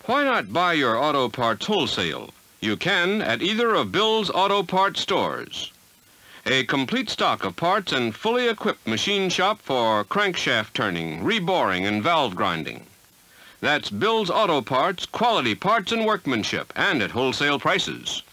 Why not buy your auto parts wholesale? You can at either of Bill's Auto Parts stores. A complete stock of parts and fully equipped machine shop for crankshaft turning, reboring, and valve grinding. That's Bill's Auto Parts, quality parts and workmanship, and at wholesale prices.